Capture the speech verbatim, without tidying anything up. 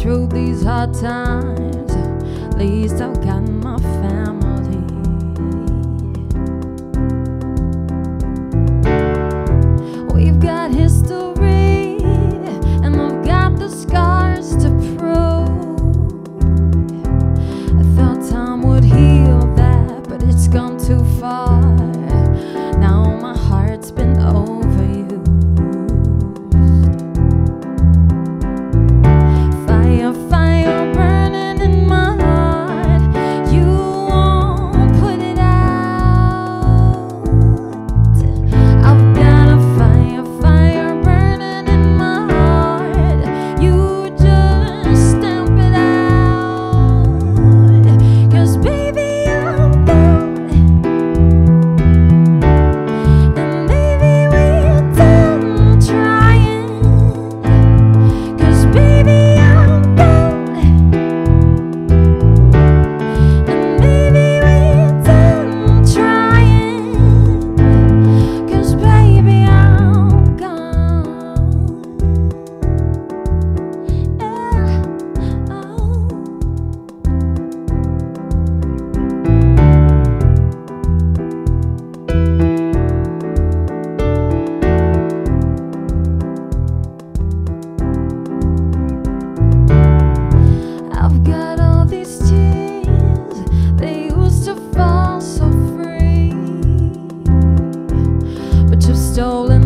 through these hard times. At least I've got my family. We've got history, and I've got the scars to prove. I thought time would heal that, but it's gone too far. Now my heart's been overused. Fire, fire burning in my heart. You won't put it out. I've got a fire, fire burning in my heart. You just stamp it out. 'Cause baby, I'm gone. And maybe we're done trying. 'Cause baby, I'm gone. And maybe we're done trying. 'Cause baby, I'm gone. Yeah. Oh. I've got all these tears, they used to fall so free, but you've stolen